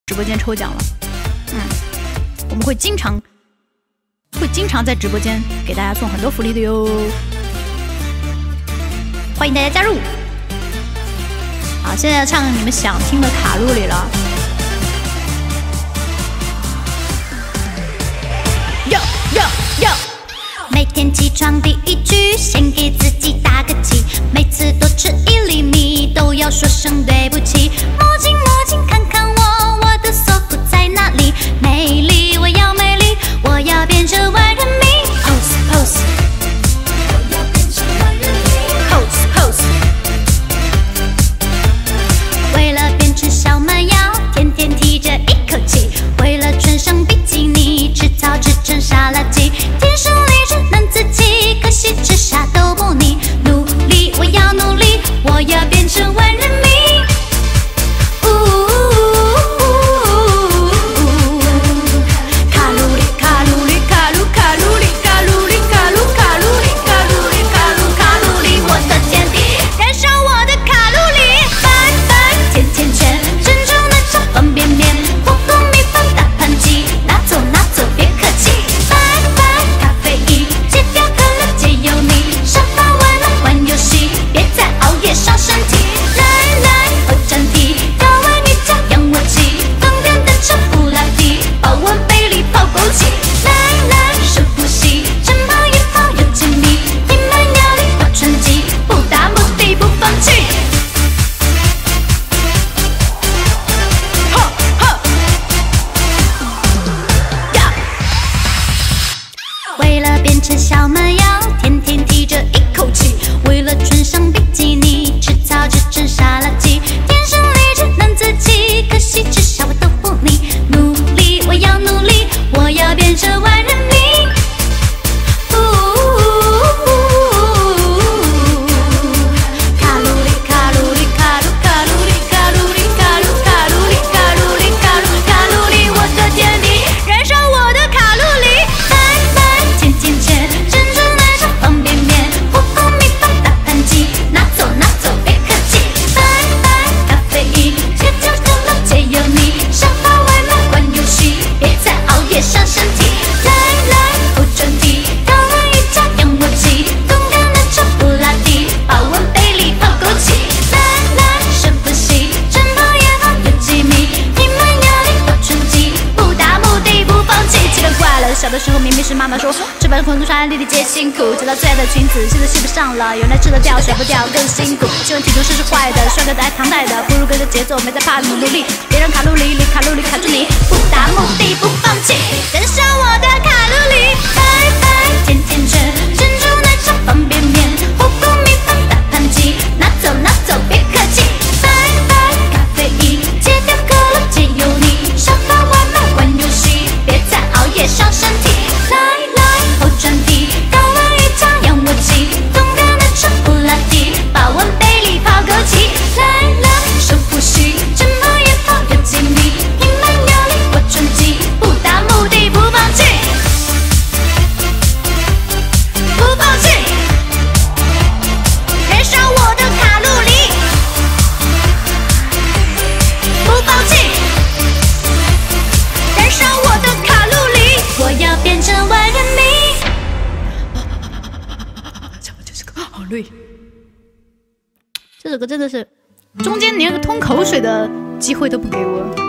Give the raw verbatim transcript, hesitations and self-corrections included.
直播间抽奖了，嗯，我们会经常会经常在直播间给大家送很多福利的哟，欢迎大家加入。好，现在唱你们想听的卡路里了。哟哟哟！每天起床第一句，先给自己打个气，每次多吃一粒米都要说声对不起。摸镜摸镜看看我，我的锁骨在哪里？美丽，我要美丽，我要变成万人迷。Pose pose， 我要变成万人迷。Pose pose， 为了变成小蛮腰，天天提着一口气，为了穿上比基尼，吃草吃成沙拉鸡。天生丽质难自弃，可惜吃啥都不腻。努力，我要努力，我要变成万人迷。小蛮腰，天天提着一口气，为了穿上比基尼，吃草吃成沙拉鸡。天生丽质难自弃，可惜吃啥我都不腻。努力，我要努力，我要变成万人迷。卡路里，卡路里，卡路卡路里，卡路里，卡路卡路里，卡路里，卡路卡路里，我的天地，燃烧我的卡路里。来来，钱钱钱。方便面、火锅米饭、大盘鸡，拿走拿走，别客气。拜拜，咖啡因，戒掉可乐，戒油腻。沙发外卖，玩游戏，别再熬夜伤身体。来来，不转题，高温瑜伽仰卧起，动感的超布拉蒂，保温杯里泡枸杞。来来，深呼吸，晨跑也好有几米，你们压力多春季，不达目的不放弃。奇了怪了，小的时候明明是妈妈说。吃饭空中穿弟弟皆辛苦，直到最爱的裙子现在系不上了，原来吃得掉甩不掉更辛苦。希望体重是是坏的，帅哥的爱唐代的，不如跟着节奏，没在怕你努力，别让卡路里里卡路里卡住你，不达目的不放弃，燃烧我的卡路里。拜拜，甜甜圈，珍珠奶茶，方便面，火锅米饭，大盘鸡，拿走拿走，别客气。拜拜，咖啡因，戒掉可乐，戒油腻，沙发外卖，玩游戏，别再熬夜伤身体。来来，后转题，高温瑜伽仰卧起，动感的超布拉蒂，保温杯里泡枸杞。来来，深呼吸，晨跑也跑有几米，平板压力我春季，不达目的不放弃，不放弃，燃烧我的卡路里，不放弃，燃烧我的卡路里，我要变成万人迷。好累，这首歌真的是中间连个吞口水的机会都不给我。